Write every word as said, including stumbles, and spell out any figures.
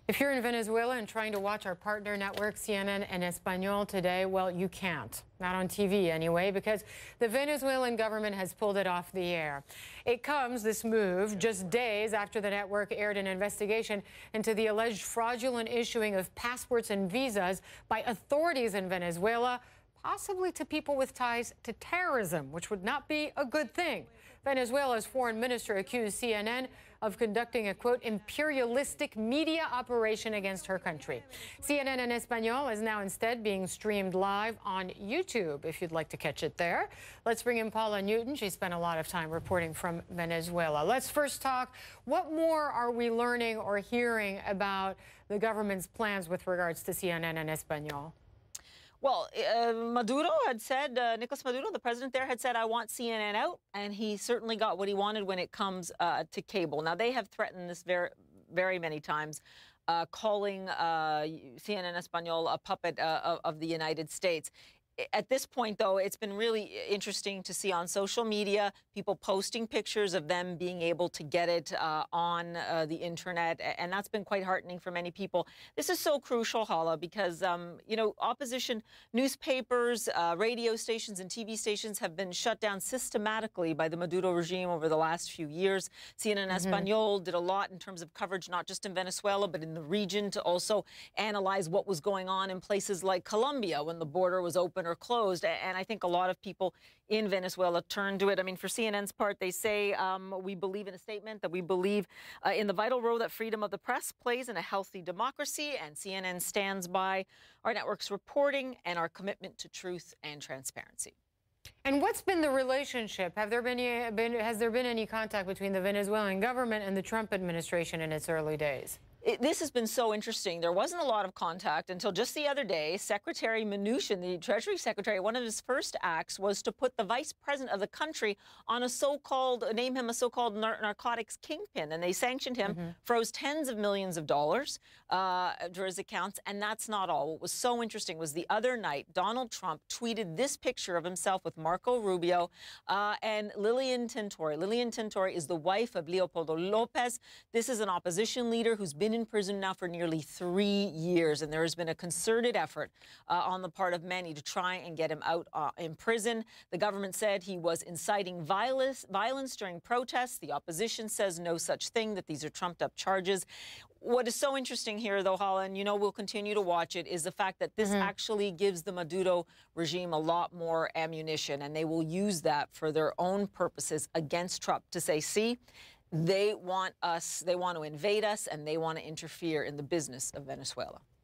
If you're in Venezuela and trying to watch our partner network, C N N en Español today, well, you can't. Not on T V anyway, because the Venezuelan government has pulled it off the air. It comes, this move, just days after the network aired an investigation into the alleged fraudulent issuing of passports and visas by authorities in Venezuela, possibly to people with ties to terrorism, which would not be a good thing. Venezuela's foreign minister accused C N N of conducting a, quote, imperialistic media operation against her country. C N N en Español is now instead being streamed live on YouTube, if you'd like to catch it there. Let's bring in Paula Newton. She spent a lot of time reporting from Venezuela. Let's first talk, what more are we learning or hearing about the government's plans with regards to C N N en Español? Well, uh, Maduro had said, uh, Nicolas Maduro, the president there, had said, I want C N N out, and he certainly got what he wanted when it comes uh, to cable. Now, they have threatened this very, very many times, uh, calling uh, C N N Español a puppet uh, of, of the United States. At this point, though, it's been really interesting to see on social media people posting pictures of them being able to get it uh, on uh, the internet, and that's been quite heartening for many people. This is so crucial, Hala, because, um, you know, opposition newspapers, uh, radio stations and T V stations have been shut down systematically by the Maduro regime over the last few years. C N N mm-hmm. Español did a lot in terms of coverage, not just in Venezuela, but in the region, to also analyze what was going on in places like Colombia when the border was open or closed, and I think a lot of people in Venezuela turned to it. I mean, for C N N's part, they say, um, we believe in a statement that we believe uh, in the vital role that freedom of the press plays in a healthy democracy, and C N N stands by our network's reporting and our commitment to truth and transparency. And what's been the relationship? Have there been, been has there been any contact between the Venezuelan government and the Trump administration in its early days? It, this has been so interesting. There wasn't a lot of contact until just the other day. Secretary Mnuchin, the Treasury Secretary, one of his first acts was to put the vice president of the country on a so-called, name him a so-called nar narcotics kingpin. And they sanctioned him, mm-hmm. froze tens of millions of dollars uh, to his accounts. And that's not all. What was so interesting was the other night, Donald Trump tweeted this picture of himself with Marco Rubio uh, and Lilian Tintori. Lilian Tintori is the wife of Leopoldo Lopez. This is an opposition leader who's been in prison now for nearly three years, and there has been a concerted effort uh, on the part of many to try and get him out uh, in prison. The government said he was inciting violence, violence during protests. The opposition says no such thing, that these are trumped-up charges. What is so interesting here, though, Hala, and you know we'll continue to watch it, is the fact that this mm-hmm. actually gives the Maduro regime a lot more ammunition, and they will use that for their own purposes against Trump to say, see, they want us, they want to invade us, and they want to interfere in the business of Venezuela.